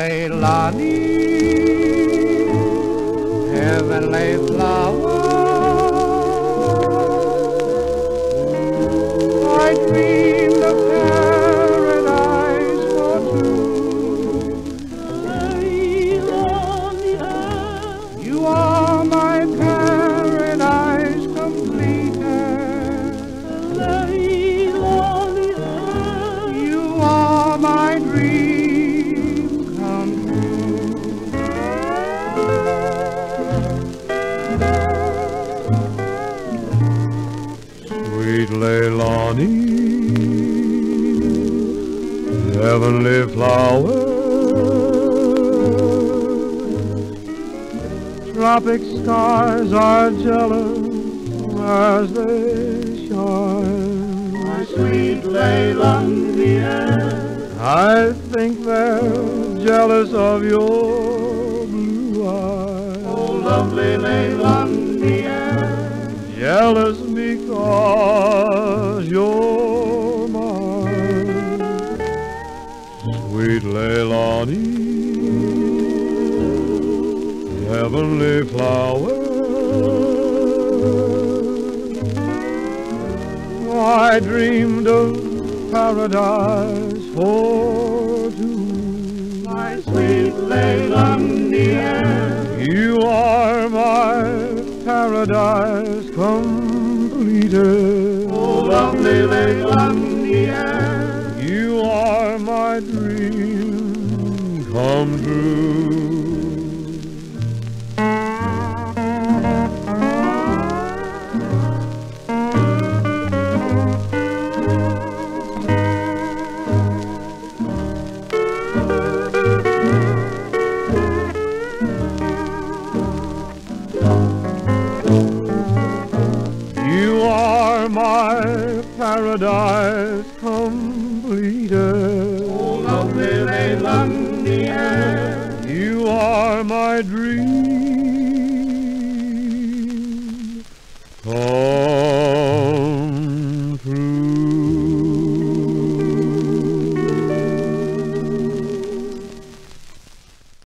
Leilani, heavenly flower. I dreamed of paradise for two. You are my paradise completed. You are my dream come true. Sweet Leilani, heavenly flower, tropic stars are jealous as they shine. My sweet Leilani, I think they're jealous of your blue eyes. oh lovely Leilani, Jealous because you're mine. Sweet Leilani, heavenly flower, I dreamed of paradise for two. my sweet Leilani, You are my paradise completed. oh lovely Leilani, You are my dream come true. You are my paradise completed. oh lovely Leilani, You are my dream